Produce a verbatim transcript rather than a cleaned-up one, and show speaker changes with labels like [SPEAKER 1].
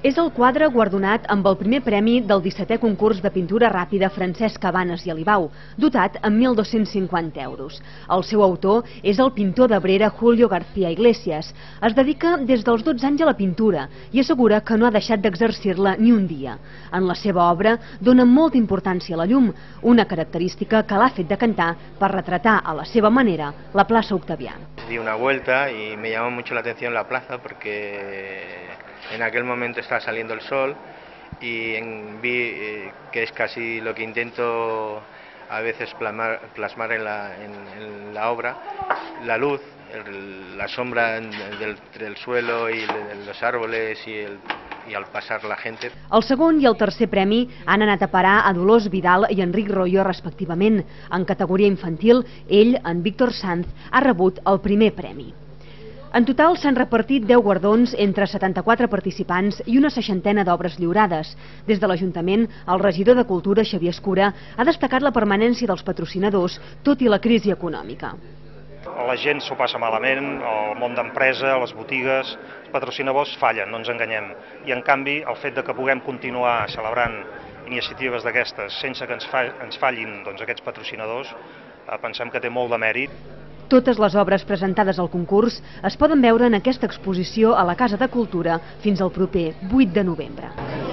[SPEAKER 1] És el quadre guardonat amb el primer premi del dissetè concurs de pintura ràpida Francesc Cabanes i Alibau, dotat amb mil dos-cents cinquanta euros. El seu autor és el pintor d'Abrera Julio García Iglesias. Es dedica des dels dotze anys a la pintura i assegura que no ha deixat d'exercir-la ni un dia. En la seva obra dona molta importància a la llum, una característica que l'ha fet decantar per retratar a la seva manera la plaça Octavià.
[SPEAKER 2] Di una vuelta y me llamó mucho la atención la plaza porque en aquel momento estaba saliendo el sol y en, vi eh, que es casi lo que intento a veces plasmar, plasmar en, la, en, en la obra, la luz, el, la sombra del, del suelo y de los árboles y, el, y al pasar la gente.
[SPEAKER 1] El segon i el tercer premi han anat a parar a Dolors Vidal i Enric Royo respectivament. En categoria infantil, ell, en Víctor Sanz, ha rebut el primer premi. En total s'han repartit deu guardons entre setanta-quatre participants i una seixantena d'obres lliurades. Des de l'Ajuntament, el regidor de Cultura, Xavier Escura, ha destacat la permanència dels patrocinadors, tot i la crisi econòmica.
[SPEAKER 3] La gent s'ho passa malament, el món d'empresa, les botigues, els patrocinadors fallen, no ens enganyem. I en canvi, el fet de que puguem continuar celebrant iniciatives d'aquestes sense que ens, fa, ens fallin doncs, aquests patrocinadors, eh, pensem que té molt de mèrit.
[SPEAKER 1] Totes les obres presentades al concurs es poden veure en aquesta exposició a la Casa de Cultura fins al proper vuit de novembre.